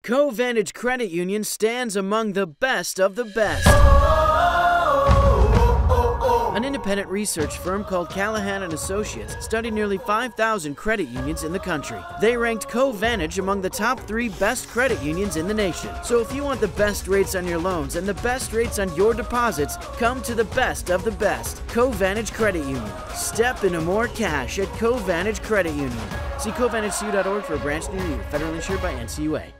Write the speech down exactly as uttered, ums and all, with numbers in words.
CoVantage Credit Union stands among the best of the best. An independent research firm called Callahan and Associates studied nearly five thousand credit unions in the country. They ranked CoVantage among the top three best credit unions in the nation. So if you want the best rates on your loans and the best rates on your deposits, come to the best of the best. CoVantage Credit Union. Step into more cash at CoVantage Credit Union. See covantage c u dot org for a branch near you. Federally insured by N C U A.